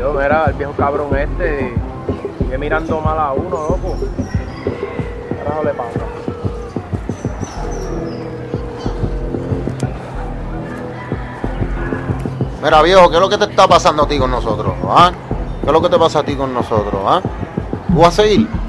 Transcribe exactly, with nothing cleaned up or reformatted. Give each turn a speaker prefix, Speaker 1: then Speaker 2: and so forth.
Speaker 1: Yo, mira, el viejo cabrón este, sigue mirando mal a uno, loco. ¿Qué carajo le pasa?
Speaker 2: Mira, viejo, ¿qué es lo que te está pasando a ti con nosotros? ¿Ah? ¿Qué es lo que te pasa a ti con nosotros? ¿Ah? ¿Tú vas a seguir?